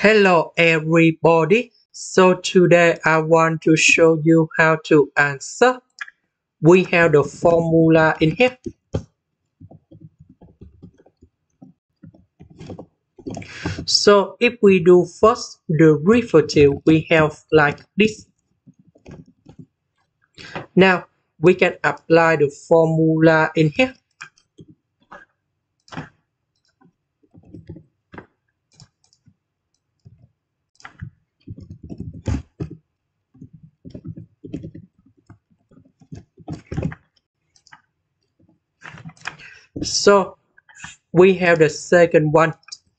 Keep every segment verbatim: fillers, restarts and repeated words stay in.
Hello everybody. So today I want to show you how to answer. We have the formula in here. So if we do first the derivative, we have like this. Now we can apply the formula in here. So we have the second one.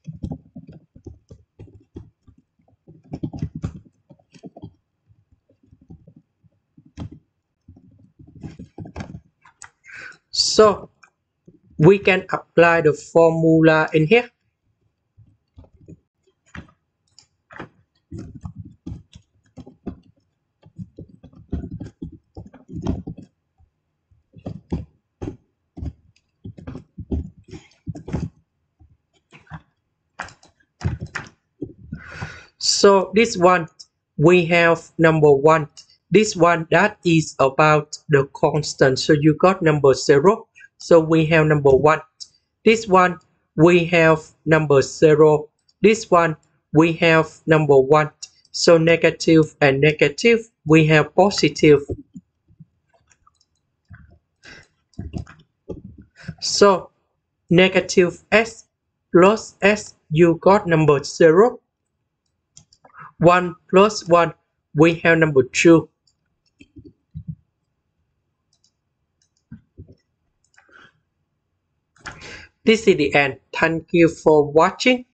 So we can apply the formula in here. So this one we have number one. This one that is about the constant. So you got number zero. So we have number one. This one we have number zero. This one we have number one. So negative and negative we have positive. So negative s plus s you got number zero. one plus one we have number two. This is the end. Thank you for watching.